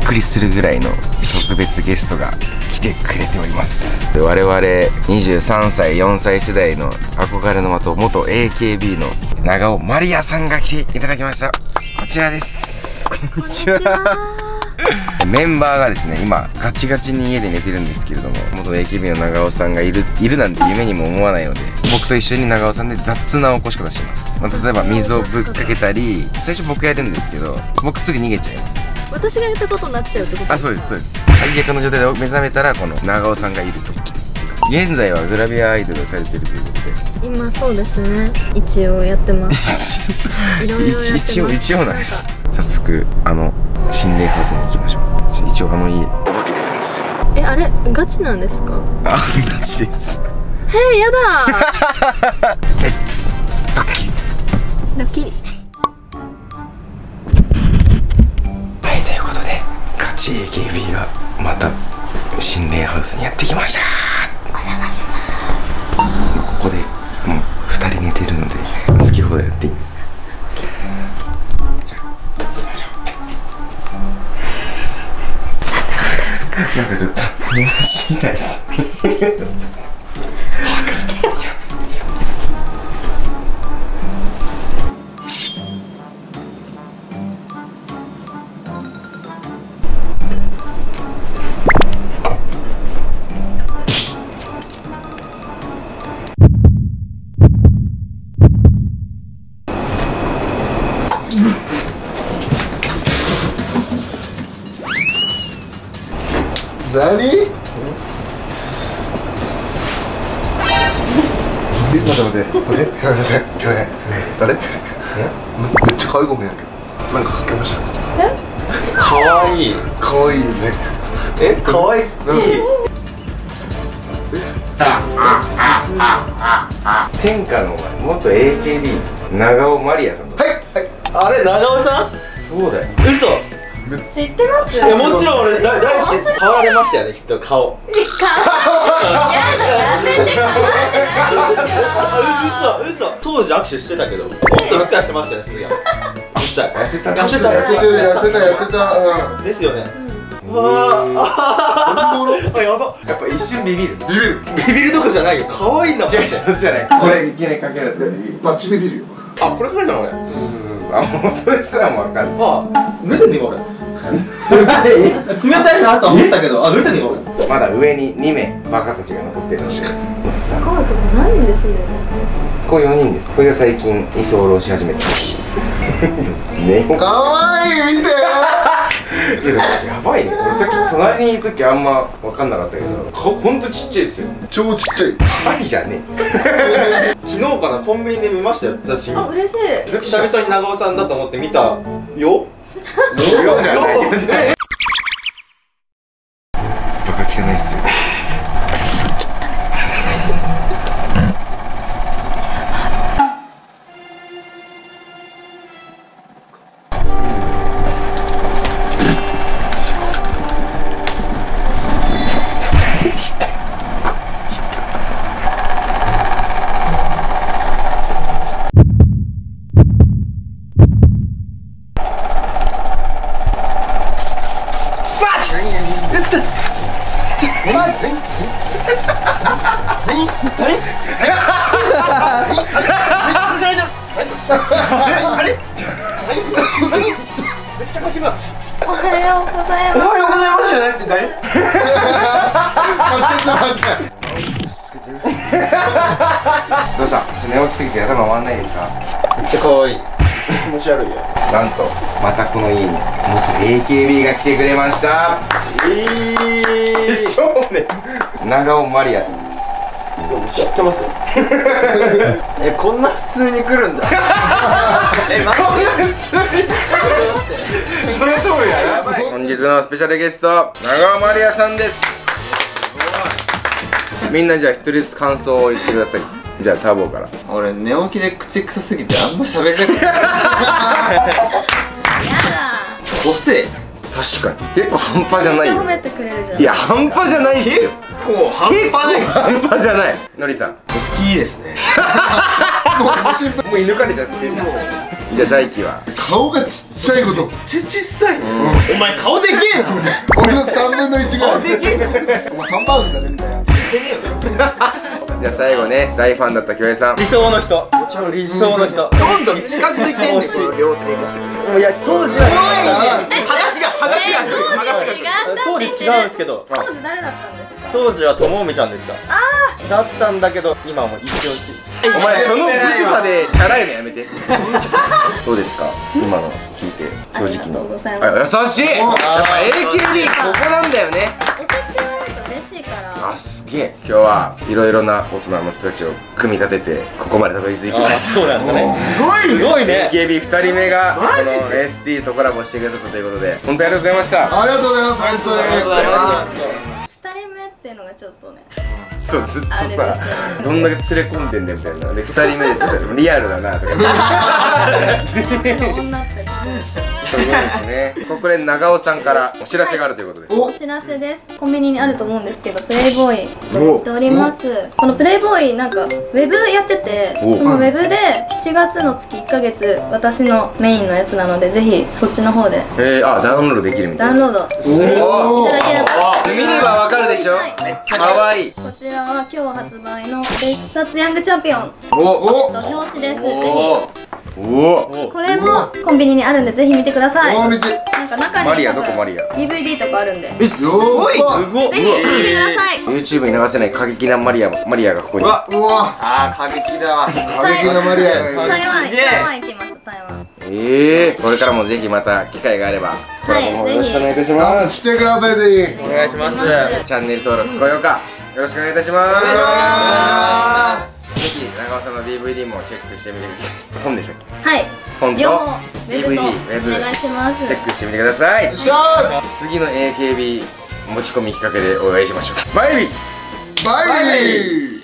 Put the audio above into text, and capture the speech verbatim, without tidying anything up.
くりするぐらいの特別ゲストが来てくれております。我々にじゅうさんさいよんさい世代の憧れの的元 エーケービー の長尾まりやさんが来ていただきました。こちらです。こんにちは。メンバーがですね、今ガチガチに家で寝てるんですけれども、元 エーケービー の長尾さんがいるいるなんて夢にも思わないので、僕と一緒に長尾さんで雑な起こし方してます。まあ、例えば水をぶっかけたり、最初僕やるんですけど、僕すぐ逃げちゃいます。 私がやったことになっちゃうってことですか？ あ、そうですそうです。最悪の状態で目覚めたらこの長尾さんがいると。現在はグラビアアイドルをされてるということで。 今そうですね、一応やってますいろいろやってます。 一応一応なんです。早速あの心霊ハウスに行きましょう。一応あの家お化け出るんですよ。 え、あれガチなんですか？ あ、ガチです。 へえ、やだレッツドッキリドッキリ。 はい、ということでガチ エーケービー がまた心霊ハウスにやってきました。 お邪魔します。 ここでもうふたり寝てるので好き放題やっていい。じゃあ行きましょう。なんかちょっと友達みたいです早くしてよ。 何？待って待って待って待って待って誰？めっちゃ可愛い子見えるけどなんかかけました。 え？ かわいい。 可愛いね。 え、かわいい。 天下の元 エーケービー 長尾まりやさんだ。 はいはい。 あれ、長尾さん？ そうだよ。 嘘。 知ってますいや、もちろん俺だ大好き。変わられましたよね、きっと顔。 やだ、やめて、かわいい嘘、嘘。当時握手してたけど、もっとふっかしてましたよね、すぐやん。実際。 痩せた痩せた、 痩せてる痩せた痩せた。 ですよね。 うん。わあ。 あ、やば。 やっぱ一瞬ビビる。 ビビる。 ビビるとこじゃないよ。可愛いんだもん。 違う違う、そっちじゃない。これいきなりかけられてビビる。 バチビビるよ。 あ、これかけたの俺。 そうそうそうそう。あ、もうそれすらもわかんない。 あ、濡れてんね今俺。冷たいなと思ったけど、あ、濡れてんね今俺。 まだ上ににめいバカたちが残ってる。確かに。 すごい、ここ何人で住んでるんですか？ ここよにんです。これが最近居候し始めてね。 可愛い見てよ。 いや、やばいね。俺さっき隣にいる時あんま分かんなかったけど、顔ほんとちっちゃいですよ。 超ちっちゃい。 はいじゃね昨日かな、コンビニで見ましたよ、写真。 あ、嬉しい。 久々に長尾さんだと思って見たよ。 よじゃないよじゃない。バカ汚いっすよ。 おはようございます。 おはようございますじゃないって誰？ どうした？ちょっと寝起きすぎて頭回らないですか？ めっちゃ可愛い。気持ち悪いよ。 なんとまたこの家に元 エーケービー が来てくれました。 えー。 しょうね。長尾まりやさんです。 知ってますよ。え、こんな普通に来るんだ。え、こんな普通に来るって。 その通りやな。本日のスペシャルゲスト長尾まりやさんです。みんなじゃあ一人ずつ感想を言ってください。じゃあターボーから。 俺寝起きで口臭すぎてあんま喋れなくて。 やだ。 個性。 確かに結構半端じゃないよ。 めっちゃ褒めてくれるじゃん。 いや半端じゃないっすよ。 結構半端ないです。 半端じゃない。のりさん。 好きですね。 もう射抜かれちゃってる。 じゃあ大輝は顔がちっちゃいこと。 ちっちっさい。お前顔でけえな。 俺のさんぶんのいちぐらい。 でけえな。 お前ハンバーグじゃねえんだよ。 じゃあ最後ね大ファンだった京平さん。 理想の人。もちろん理想の人。どんどん近づいてんねん、この両手が。いや、当時はは話が話が来る。話が来る。当時違うんですけど、 当時誰だったんですか？ 当時はともみちゃんでした。だったんだけど、今はもう一押し。 お前そのブスさでチャラいのやめて。どうですか今の聞いて正直ありがとうごに。 ざいますあ優しい。やっぱ エーケービー ここなんだよね。 教えてもらえると嬉しいから。 あすげえ。今日はいろいろな大人の人たちを組み立ててここまでたどり着きました。 そうなんだね。 すごいすごいね。 エーケービーふたりめがこの エスティー とコラボしてくれたということで本当にありがとうございました。 ありがとうございます。本当にありがとうございます。 二人目っていうのがちょっとね。 そうずっとあれですさよねどんだけ連れ込んでんだよみたいなでふたりめですよリアルだなとか女ってそういうことですね。これ長尾さんからお知らせがあるということで、 おお知らせです。コンビニにあると思うんですけど、プレイボーイやっております。このプレイボーイなんかウェブやってて、 おそのウェブでしちがつの月いっかげつ私のメインのやつなので、ぜひそっちの方でえー、あダウンロードできるみたいな。 ダウンロードおいただければ。 見ればわかるでしょ。 はいかわいい。 こちらは今日発売の別冊ヤングチャンピオンおおと表紙です。ぜおおひこれもコンビニにあるんでぜひ見てください。 お見て。 なんか中にマリア多分どこマリアディーブイディー とかあるんで、ぜよすごい。すごい。 ひ見てください。 YouTube に流せない過激なマリアマリアがここに。 うわ。 うわあー過激だわ。 過激なマリアがいる。 台湾すげえ台湾行きました。台湾。 ええー、これからもぜひまた機会があればコラボの方よろしくお願いいたします。 してくださいぜひ。 お願いします。 お願いしチャンネル登録高評価よろしくお願いいたします。 お願いしますぜひ長尾さんの ディーブイディー もチェックしてみてください。本でしたっけ？ はい。 本と両方ウェブディーブイディーとウェブお願いします。 チェックしてみてくださいお願い。しま次の エーケービー 持ち込み企画でお会いしましょう。バイビー。 す。バイビー。